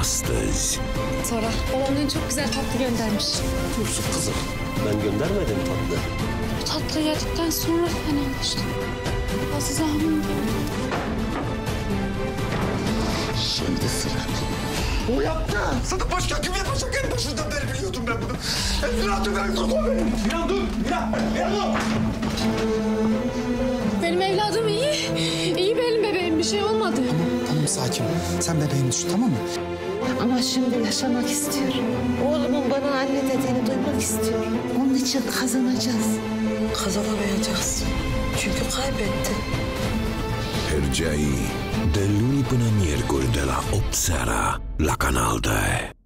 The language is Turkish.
astăzi. Sonra babamdan çok güzel tatlı göndermiş. Yusuf kızım, ben göndermedim tatlı. Bu tatlıyı yedikten sonra ben almıştım. Azize Hanım. Şimdi sıra. O yaptı. Sana başka kim yapacak? En başından beri biliyordum ben bunu. Evladım ben kurtul beni. Miran dur. Miran dur. Benim evladım iyi. İyi benim bebeğim. Bir şey olmadı. Tamam sakin ol. Sen bebeğini düşün tamam mı? Ama şimdi yaşamak istiyorum. Oğlumun bana anne dediğini duymak istiyorum. Onun için kazanacağız. Kazanamayacağız. Çünkü kaybettim. Hercai, de luni până miercuri de la 8 seara la Canal 2.